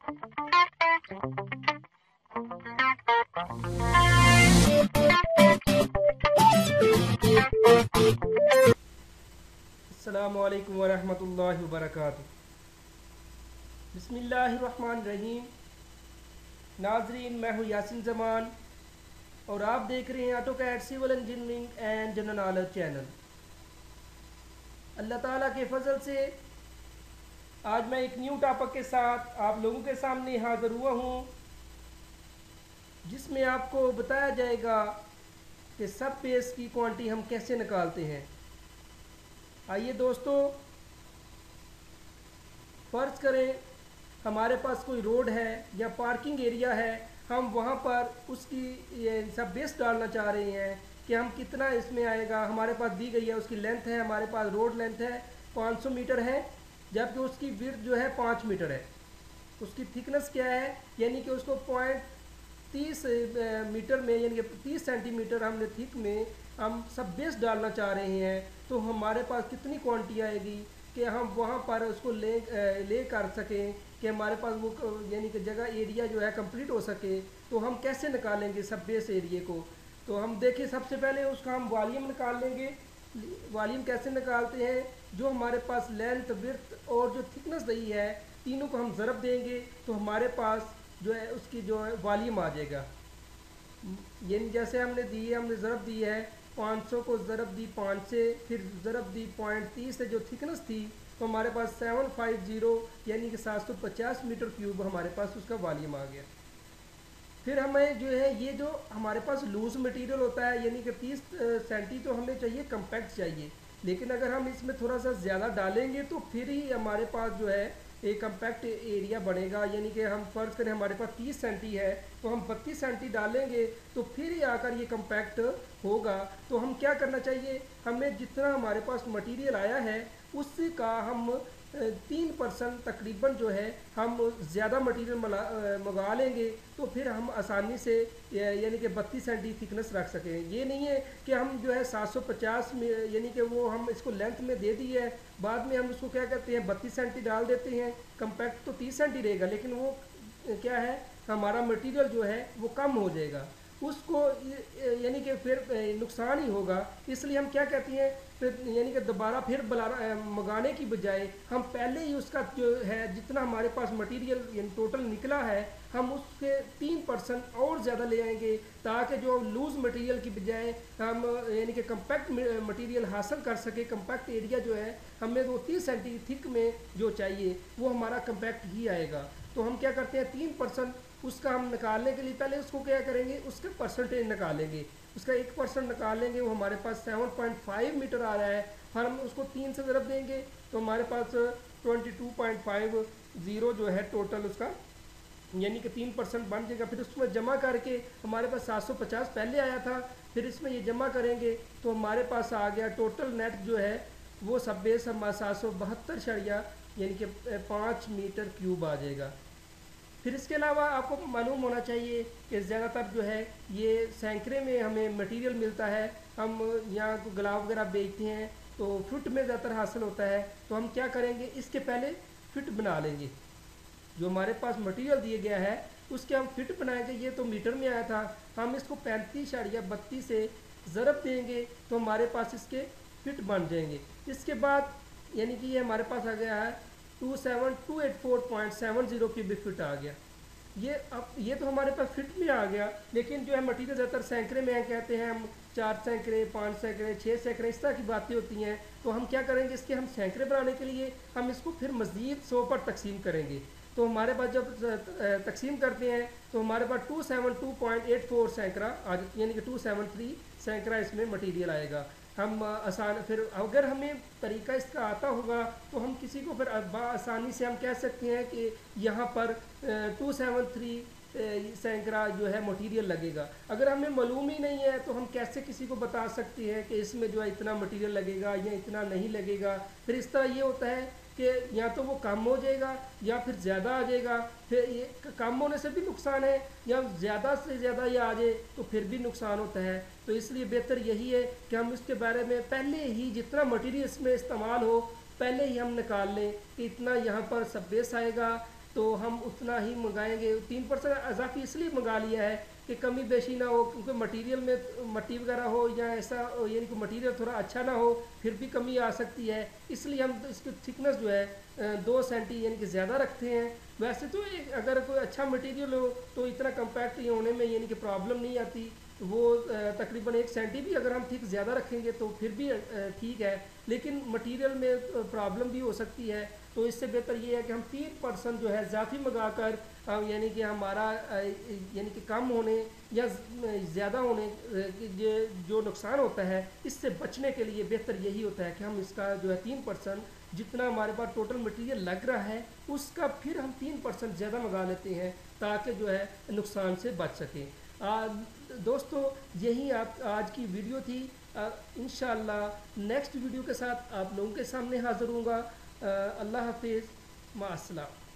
अस्सलामुअलैकुम वरहमतुल्लाहि वबरकातुहू। बिस्मिल्लाहिर्रहमानिर्रहीम। नाजरीन, मैं हूँ यासिन जमान और आप देख रहे हैं AutoCAD civil engineering and general knowledge channel. अल्लाह ताला के फजल से आज मैं एक न्यू टॉपिक के साथ आप लोगों के सामने हाजिर हुआ हूँ, जिसमें आपको बताया जाएगा कि सब बेस की क्वांटिटी हम कैसे निकालते हैं। आइए दोस्तों, फ़र्ज़ करें हमारे पास कोई रोड है या पार्किंग एरिया है, हम वहाँ पर उसकी ये सब बेस डालना चाह रहे हैं कि हम कितना इसमें आएगा। हमारे पास दी गई है उसकी लेंथ है, हमारे पास रोड लेंथ है 500 मीटर है, जबकि उसकी विड्थ जो है 5 मीटर है। उसकी थिकनेस क्या है, यानी कि उसको पॉइंट 30 मीटर में, यानी कि 30 सेंटीमीटर हमने थिक में हम सब बेस डालना चाह रहे हैं। तो हमारे पास कितनी क्वांटिटी आएगी कि हम वहाँ पर उसको ले कर सकें कि हमारे पास वो यानी कि जगह एरिया जो है कंप्लीट हो सके। तो हम कैसे निकालेंगे सब बेस एरिया को? तो हम देखिए, सबसे पहले उसका हम वॉल्यूम निकाल लेंगे। वॉल्यूम कैसे निकालते हैं? जो हमारे पास लेंथ, विड्थ और जो थिकनेस दी है, तीनों को हम ज़रब देंगे तो हमारे पास जो है उसकी जो है वॉल्यूम आ जाएगा। यानी जैसे हमने दी है, हमने ज़रब दी है 500 को ज़रब दी 5 से, फिर ज़रब दी पॉइंट 30 से जो थिकनेस थी, तो हमारे पास 750 यानी कि 750 मीटर क्यूब हमारे पास उसका वॉल्यूम आ गया। फिर हमें जो है ये जो हमारे पास लूज मटेरियल होता है, यानी कि 30 सेंटी तो हमें चाहिए, कम्पैक्ट चाहिए। लेकिन अगर हम इसमें थोड़ा सा ज़्यादा डालेंगे तो फिर ही हमारे पास जो है एक कम्पैक्ट एरिया बनेगा। यानी कि हम फ़र्ज़ करें हमारे पास 30 सेंटी है, तो हम 32 सेंटी डालेंगे तो फिर ही आकर ये कम्पैक्ट होगा। तो हम क्या करना चाहिए, हमें जितना हमारे पास मटेरियल आया है उससे का हम 3% तकरीबन जो है हम ज़्यादा मटेरियल मंगा लेंगे, तो फिर हम आसानी से यानी कि 32 सेंटी थिकनेस रख सकें। ये नहीं है कि हम जो है 750 में, यानी कि वो हम इसको लेंथ में दे दी है, बाद में हम उसको क्या कहते हैं 32 सेंटी डाल देते हैं। कम्पैक्ट तो 30 सेंटी रहेगा, लेकिन वो क्या है, हमारा मटेरियल जो है वो कम हो जाएगा, उसको यानी कि फिर नुकसान ही होगा। इसलिए हम क्या कहते हैं, फिर यानी कि दोबारा फिर मंगाने की बजाय हम पहले ही उसका जो है जितना हमारे पास मटेरियल यानी टोटल निकला है, हम उसके 3% और ज़्यादा ले आएंगे, ताकि जो लूज़ मटेरियल की बजाय हम यानी कि कम्पैक्ट मटेरियल हासिल कर सके। कम्पैक्ट एरिया जो है हमें वो 30 सेंटी थिक में जो चाहिए वो हमारा कम्पैक्ट ही आएगा। तो हम क्या करते हैं, 3% उसका हम निकालने के लिए पहले उसको क्या करेंगे, उसके परसेंटेज निकालेंगे। उसका 1% निकालेंगे, वो हमारे पास 7.5 मीटर आ रहा है। फिर हम उसको 3 से ज़रब देंगे तो हमारे पास 22.50 जो है टोटल उसका, यानी कि 3% बन जाएगा। फिर उसमें जमा करके हमारे पास 750 पहले आया था, फिर इसमें ये जमा करेंगे तो हमारे पास आ गया टोटल नेट जो है वो सब बेस हमारा 772 यानी कि 5 मीटर क्यूब आ जाएगा। फिर इसके अलावा आपको मालूम होना चाहिए कि ज़्यादातर जो है ये सैकड़े में हमें मटेरियल मिलता है। हम यहाँ गुलाब वगैरह बेचते हैं तो फुट में ज़्यादातर हासिल होता है। तो हम क्या करेंगे, इसके पहले फिट बना लेंगे। जो हमारे पास मटेरियल दिया गया है उसके हम फिट बनाएंगे। ये तो मीटर में आया था, हम इसको 35.32 से ज़रब देंगे तो हमारे पास इसके फिट बन जाएंगे। इसके बाद यानी कि ये हमारे पास आ गया है 27284.70 क्यूबिक फिट आ गया। ये तो हमारे पास फिट में आ गया, लेकिन जो है मटीरियल ज़्यादातर सैकड़े में कहते हैं हम, 4 सैकड़े, 5 सैकड़े, 6 सैकड़े, इस तरह की बातें होती हैं। तो हम क्या करेंगे, इसके हम सैकड़े बनाने के लिए हम इसको फिर मज़ीद 100 पर तकसीम करेंगे। तो हमारे पास जब तकसीम करते हैं तो हमारे पास 272.84 सैकड़ा यानी कि 273 सैकड़ा इसमें मटीरियल आएगा। हम आसान, फिर अगर हमें तरीका इसका आता होगा तो हम किसी को फिर आसानी से हम कह सकते हैं कि यहाँ पर 273 सैकड़ा जो है मटेरियल लगेगा। अगर हमें मालूम ही नहीं है तो हम कैसे किसी को बता सकते हैं कि इसमें जो है इतना मटेरियल लगेगा या इतना नहीं लगेगा। फिर इस तरह ये होता है कि या तो वो कम हो जाएगा या फिर ज़्यादा आ जाएगा। फिर ये कम होने से भी नुकसान है, या ज़्यादा से ज़्यादा ये आ जाए तो फिर भी नुकसान होता है। तो इसलिए बेहतर यही है कि हम इसके बारे में पहले ही जितना मटेरियल इसमें इस्तेमाल हो पहले ही हम निकाल लें कि इतना यहाँ पर सब बेस आएगा, तो हम उतना ही मंगाएंगे। 3% अजाफी इसलिए मंगा लिया है कि कमी बेशी ना हो, क्योंकि मटेरियल में मट्टी वगैरह हो या ऐसा यानी कि मटेरियल थोड़ा अच्छा ना हो फिर भी कमी आ सकती है। इसलिए हम इसकी थिकनेस जो है 2 सेंटी यानी कि ज़्यादा रखते हैं। वैसे तो अगर कोई अच्छा मटेरियल हो तो इतना कम्पैक्ट ये होने में यानी कि प्रॉब्लम नहीं आती। वो तकरीबन 1 सेंटी भी अगर हम थिक ज़्यादा रखेंगे तो फिर भी ठीक है, लेकिन मटेरियल में प्रॉब्लम भी हो सकती है। तो इससे बेहतर ये है कि हम 3% जो है इजाफी मंगा कर यानी कि हमारा यानी कि कम होने या ज़्यादा होने जो नुकसान होता है इससे बचने के लिए बेहतर यही होता है कि हम इसका जो है 3% जितना हमारे पास टोटल मटेरियल लग रहा है उसका फिर हम 3% ज़्यादा मंगा लेते हैं ताकि जो है नुकसान से बच सकें। दोस्तों यही आप आज की वीडियो थी। इंशाअल्लाह नेक्स्ट वीडियो के साथ आप लोगों के सामने हाज़िर होऊंगा। अल्लाह हाफिज़, माअस्सलाम।